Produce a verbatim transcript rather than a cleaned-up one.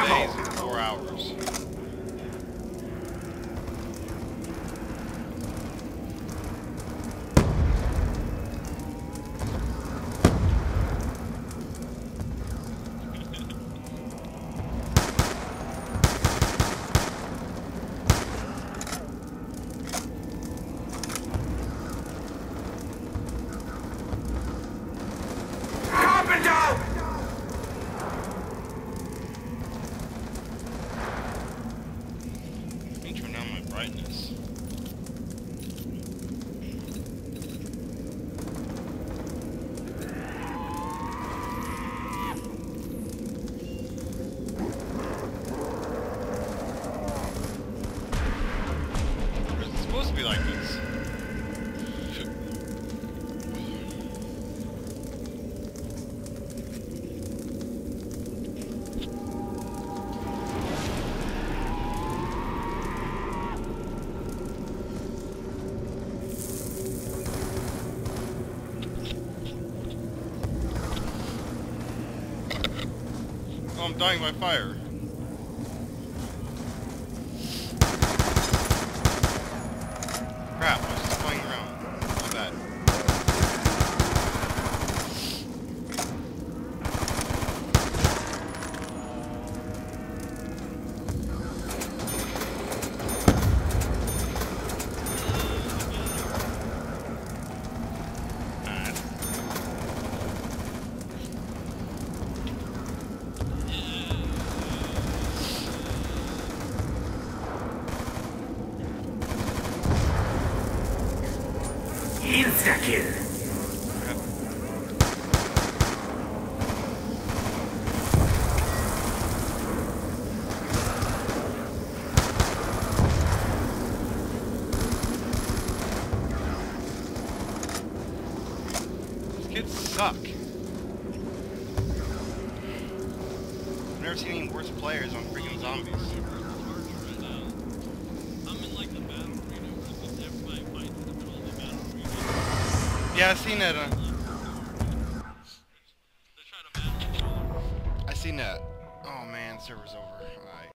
days in four hours. Brightness. It's supposed to be like this. Oh, I'm dying by fire. Crap, I was just flying around. My bad. Insta-kill! These kids suck. I've never seen any worse players on freaking zombies. Yeah, I seen that. Uh, I seen that. Oh man, server's over.